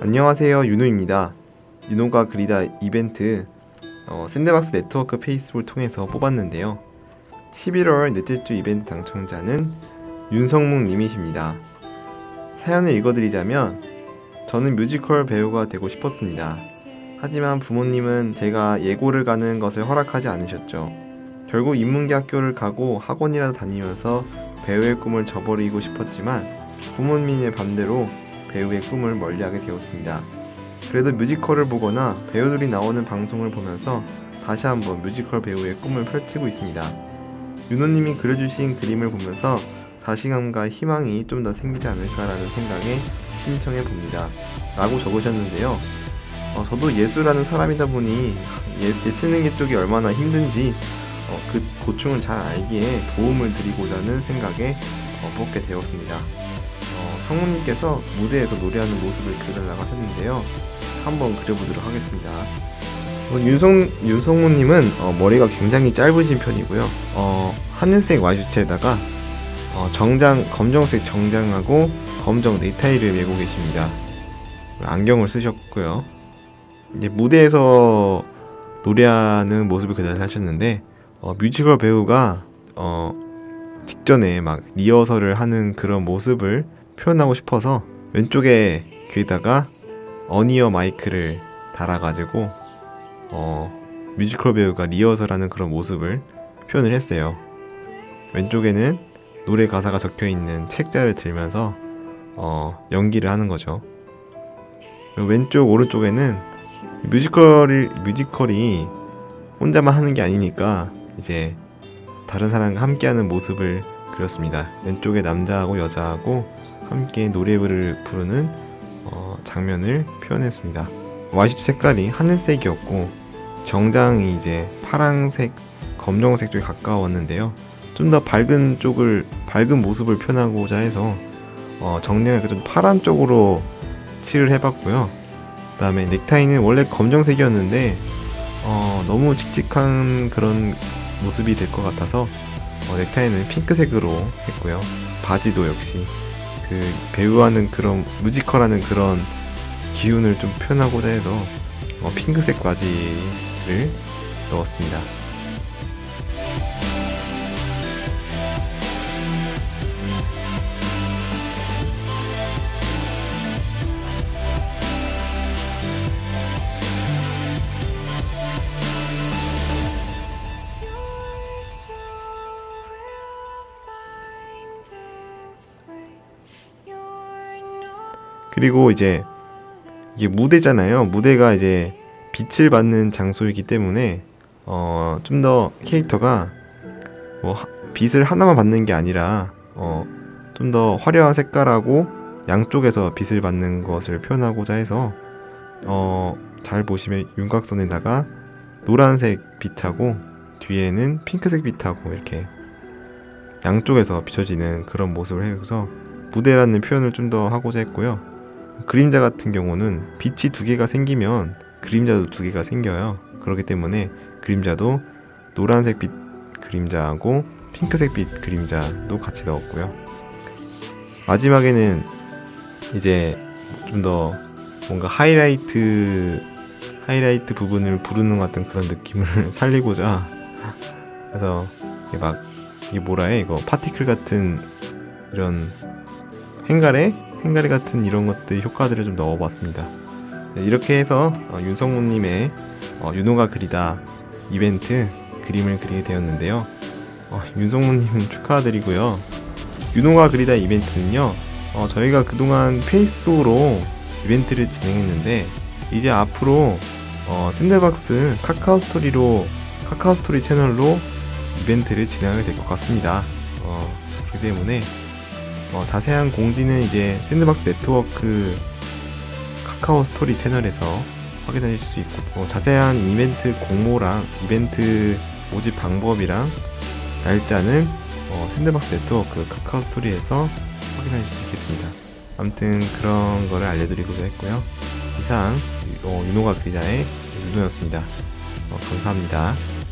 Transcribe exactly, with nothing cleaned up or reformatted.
안녕하세요, 윤호입니다. 윤호가 그리다 이벤트 어, 샌드박스 네트워크 페이스북을 통해서 뽑았는데요. 십일월 넷째 주 이벤트 당첨자는 윤성묵 님이십니다. 사연을 읽어드리자면, 저는 뮤지컬 배우가 되고 싶었습니다. 하지만 부모님은 제가 예고를 가는 것을 허락하지 않으셨죠. 결국 인문계 학교를 가고 학원이라도 다니면서 배우의 꿈을 저버리고 싶었지만 부모님의 반대로 배우의 꿈을 멀리하게 되었습니다. 그래도 뮤지컬을 보거나 배우들이 나오는 방송을 보면서 다시 한번 뮤지컬 배우의 꿈을 펼치고 있습니다. 윤호님이 그려주신 그림을 보면서 자신감과 희망이 좀 더 생기지 않을까라는 생각에 신청해 봅니다. 라고 적으셨는데요. 어, 저도 예수라는 사람이다 보니 예체능 쪽이 얼마나 힘든지 어, 그 고충을 잘 알기에 도움을 드리고자 하는 생각에 어, 뽑게 되었습니다. 어, 성우님께서 무대에서 노래하는 모습을 그려달라고 하셨는데요. 한번 그려보도록 하겠습니다. 어, 윤성, 윤성우님은 어, 머리가 굉장히 짧으신 편이고요. 어, 하늘색 와이셔츠에다가 어, 정장, 검정색 정장하고 검정 넥타이를 메고 계십니다. 안경을 쓰셨고요. 이제 무대에서 노래하는 모습을 그대로 하셨는데 어, 뮤지컬 배우가 어, 직전에 막 리허설을 하는 그런 모습을 표현하고 싶어서 왼쪽에 귀에다가 어니어 마이크를 달아가지고 어, 뮤지컬 배우가 리허설하는 그런 모습을 표현을 했어요. 왼쪽에는 노래 가사가 적혀있는 책자를 들면서 어, 연기를 하는 거죠. 왼쪽 오른쪽에는 뮤지컬이, 뮤지컬이 혼자만 하는 게 아니니까 이제 다른 사람과 함께하는 모습을 그렸습니다. 왼쪽에 남자하고 여자하고 함께 노래를 부르는 어, 장면을 표현했습니다. 와이셔츠 색깔이 하늘색이었고 정장이 이제 파랑색, 검정색 쪽에 가까웠는데요. 좀 더 밝은 쪽을, 밝은 모습을 표현하고자 해서 어, 정장을 좀 파란 쪽으로 칠을 해봤고요. 그 다음에 넥타이는 원래 검정색이었는데 어, 너무 칙칙한 그런 모습이 될 것 같아서 어, 넥타이는 핑크색으로 했고요. 바지도 역시 그 배우하는 그런 뮤지컬하는 그런 기운을 좀 표현하고자 해서 어, 핑크색 바지를 넣었습니다. 그리고 이제 이게 무대잖아요. 무대가 이제 빛을 받는 장소이기 때문에 어, 좀 더 캐릭터가 뭐 빛을 하나만 받는 게 아니라 어, 좀 더 화려한 색깔하고 양쪽에서 빛을 받는 것을 표현하고자 해서 어, 잘 보시면 윤곽선에다가 노란색 빛하고 뒤에는 핑크색 빛하고 이렇게 양쪽에서 비춰지는 그런 모습을 해서 무대라는 표현을 좀 더 하고자 했고요. 그림자 같은 경우는 빛이 두 개가 생기면 그림자도 두 개가 생겨요. 그렇기 때문에 그림자도 노란색 빛 그림자하고 핑크색 빛 그림자도 같이 넣었고요. 마지막에는 이제 좀 더 뭔가 하이라이트 하이라이트 부분을 부르는 것 같은 그런 느낌을 살리고자 그래서 이게 막 이게 뭐라 해 이거 파티클 같은 이런 행가래 행가리 같은 이런 것들 효과들을 좀 넣어봤습니다. 네, 이렇게 해서 어, 윤성우님의 어, 윤호가 그리다 이벤트 그림을 그리게 되었는데요. 어, 윤성우님 축하드리고요. 윤호가 그리다 이벤트는요, 어, 저희가 그동안 페이스북으로 이벤트를 진행했는데 이제 앞으로 어, 샌드박스 카카오스토리로 카카오스토리 채널로 이벤트를 진행하게 될 것 같습니다. 어, 그렇기 때문에 어, 자세한 공지는 이제 샌드박스 네트워크 카카오 스토리 채널에서 확인하실 수 있고 어, 자세한 이벤트 공모랑 이벤트 모집 방법이랑 날짜는 어, 샌드박스 네트워크 카카오 스토리에서 확인하실 수 있겠습니다. 아무튼 그런 거를 알려드리고자 했고요. 이상 어, 윤호가 그리다의 윤호였습니다. 어, 감사합니다.